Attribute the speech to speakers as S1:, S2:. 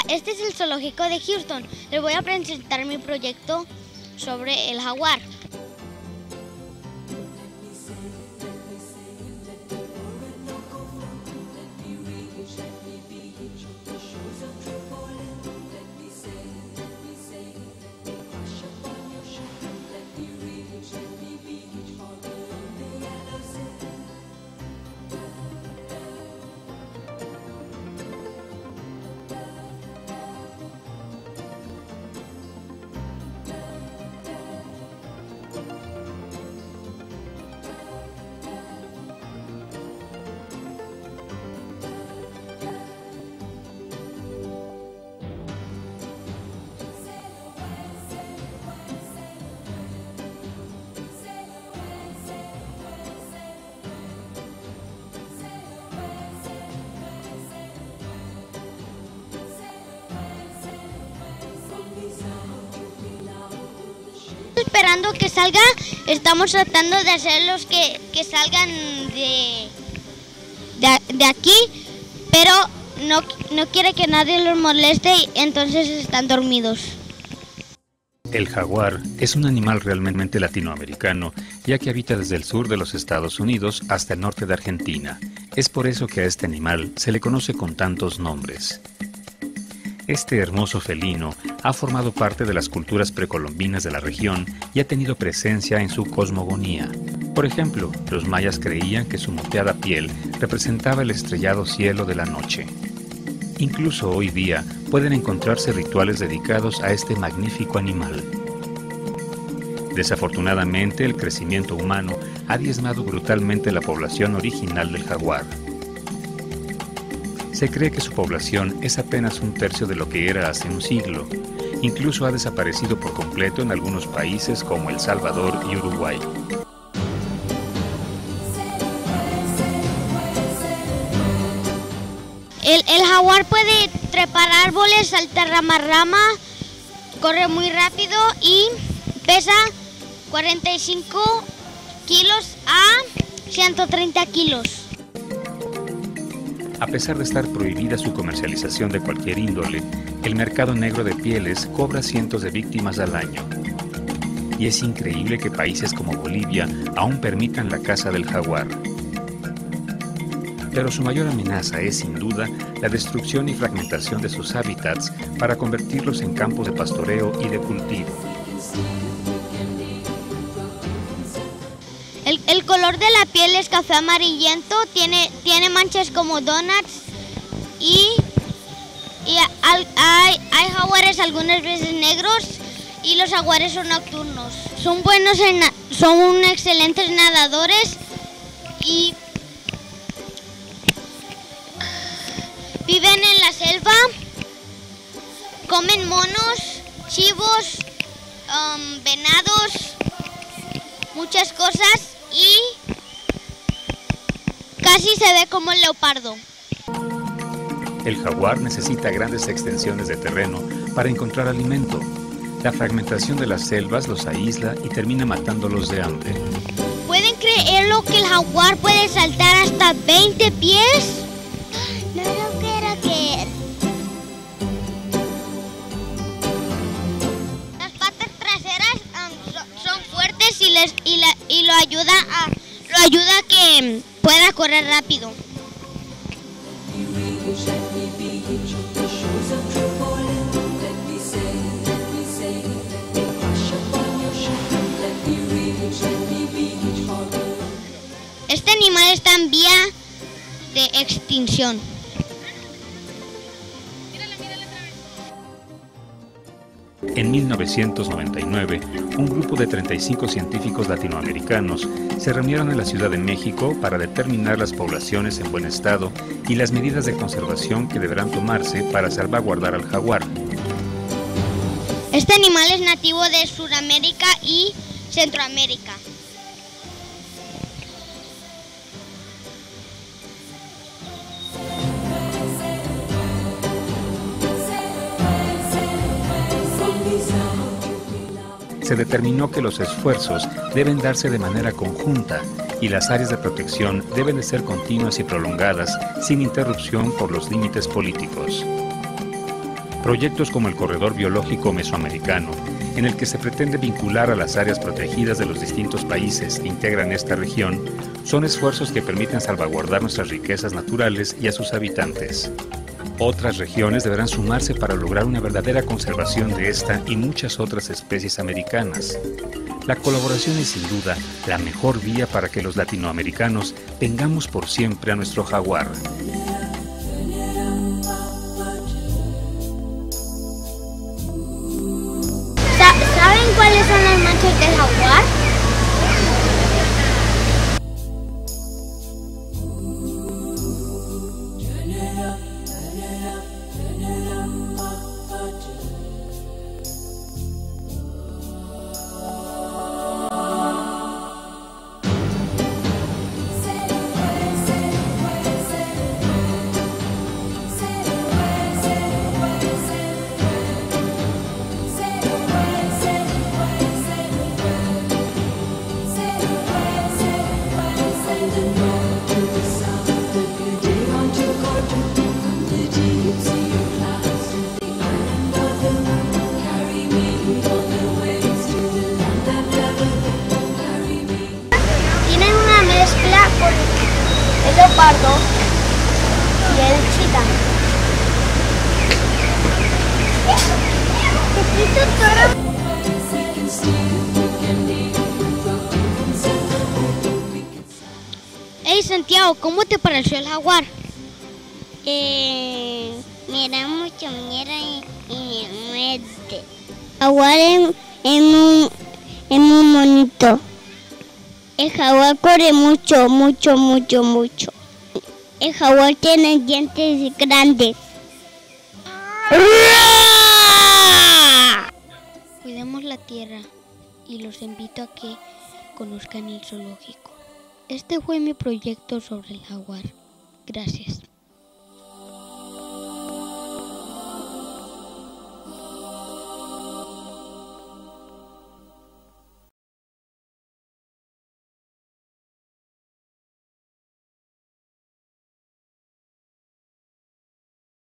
S1: este es el zoológico de Houston. Les voy a presentar mi proyecto sobre el jaguar. Esperando que salga, estamos tratando de hacer los que salgan de aquí, pero no quiere que nadie los moleste, entonces están dormidos.
S2: El jaguar es un animal realmente latinoamericano, ya que habita desde el sur de los Estados Unidos hasta el norte de Argentina. Es por eso que a este animal se le conoce con tantos nombres. Este hermoso felino ha formado parte de las culturas precolombinas de la región y ha tenido presencia en su cosmogonía. Por ejemplo, los mayas creían que su moteada piel representaba el estrellado cielo de la noche. Incluso hoy día pueden encontrarse rituales dedicados a este magnífico animal. Desafortunadamente, el crecimiento humano ha diezmado brutalmente la población original del jaguar. Se cree que su población es apenas un tercio de lo que era hace un siglo. Incluso ha desaparecido por completo en algunos países como El Salvador y Uruguay.
S1: El jaguar puede trepar árboles, saltar rama a rama, corre muy rápido y pesa 45 kilos a 130 kilos.
S2: A pesar de estar prohibida su comercialización de cualquier índole, el mercado negro de pieles cobra cientos de víctimas al año. Y es increíble que países como Bolivia aún permitan la caza del jaguar. Pero su mayor amenaza es, sin duda, la destrucción y fragmentación de sus hábitats para convertirlos en campos de pastoreo y de cultivo.
S1: El color de la piel es café amarillento, tiene manchas como donuts y hay jaguares algunas veces negros y los jaguares son nocturnos. Son excelentes nadadores y viven en la selva, comen monos, chivos, venados, muchas cosas y casi se ve como el leopardo.
S2: El jaguar necesita grandes extensiones de terreno para encontrar alimento. La fragmentación de las selvas los aísla y termina matándolos de hambre.
S1: ¿Pueden creerlo que el jaguar puede saltar hasta 20 pies? No lo quiero creer. Las patas traseras son fuertes y lo ayuda a que pueda correr rápido. Este animal está en vía de extinción.
S2: En 1999, un grupo de 35 científicos latinoamericanos se reunieron en la Ciudad de México para determinar las poblaciones en buen estado y las medidas de conservación que deberán tomarse para salvaguardar al jaguar.
S1: Este animal es nativo de Sudamérica y Centroamérica.
S2: Se determinó que los esfuerzos deben darse de manera conjunta y las áreas de protección deben de ser continuas y prolongadas sin interrupción por los límites políticos. Proyectos como el Corredor Biológico Mesoamericano, en el que se pretende vincular a las áreas protegidas de los distintos países que integran esta región, son esfuerzos que permiten salvaguardar nuestras riquezas naturales y a sus habitantes. Otras regiones deberán sumarse para lograr una verdadera conservación de esta y muchas otras especies americanas. La colaboración es sin duda la mejor vía para que los latinoamericanos tengamos por siempre a nuestro jaguar.
S1: ¿Saben cuáles son los machos del jaguar? Tienen una mezcla con el leopardo y el chita. Hey Santiago, ¿cómo te pareció el jaguar?
S3: Me da mucho miedo y me muerde. El jaguar es muy bonito. El jaguar corre mucho. El jaguar tiene dientes grandes.
S1: Cuidemos la tierra y los invito a que conozcan el zoológico. Este fue mi proyecto sobre el jaguar. Gracias.